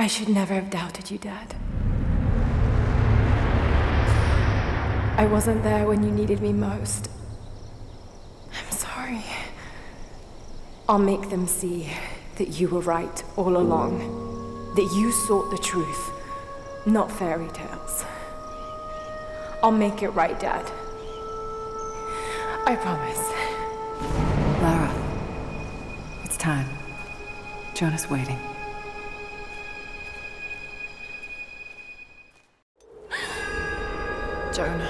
I should never have doubted you, Dad. I wasn't there when you needed me most. I'm sorry. I'll make them see that you were right all along. That you sought the truth, not fairy tales. I'll make it right, Dad. I promise. Lara, it's time. Jonah's waiting. Jonah.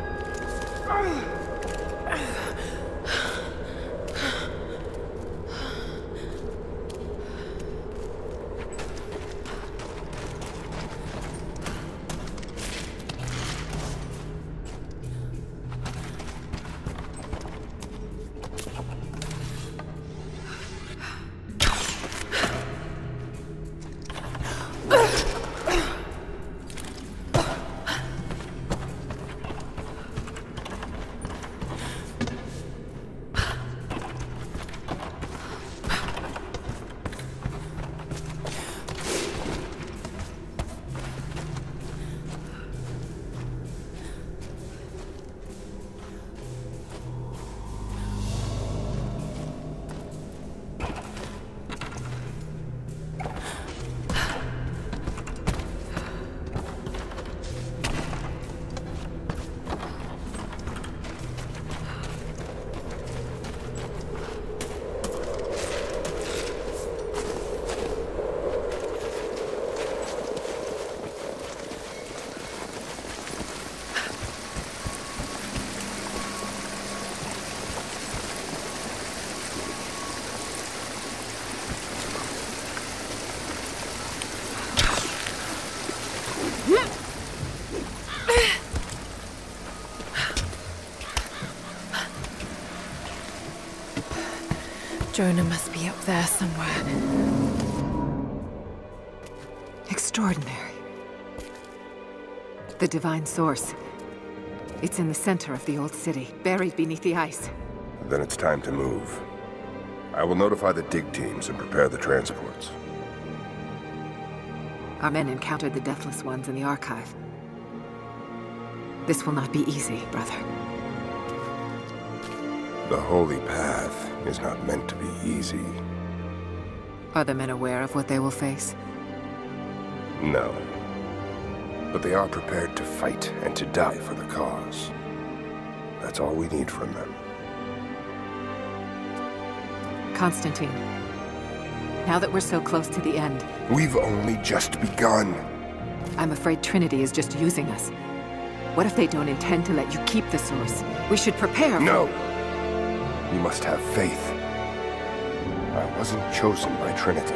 Jonah must be up there somewhere. Extraordinary. The Divine Source. It's in the center of the old city, buried beneath the ice. Then it's time to move. I will notify the dig teams and prepare the transports. Our men encountered the Deathless Ones in the Archive. This will not be easy, brother. The Holy Path is not meant to be easy. Are the men aware of what they will face? No. But they are prepared to fight and to die for the cause. That's all we need from them. Constantine, now that we're so close to the end... We've only just begun. I'm afraid Trinity is just using us. What if they don't intend to let you keep the Source? We should prepare for... No! You must have faith. I wasn't chosen by Trinity.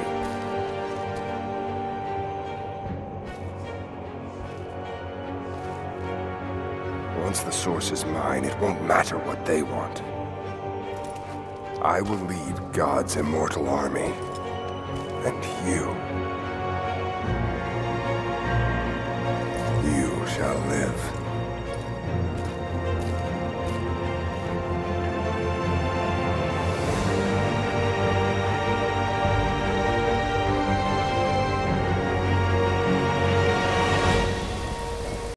Once the Source is mine, it won't matter what they want. I will lead God's immortal army. And you shall live.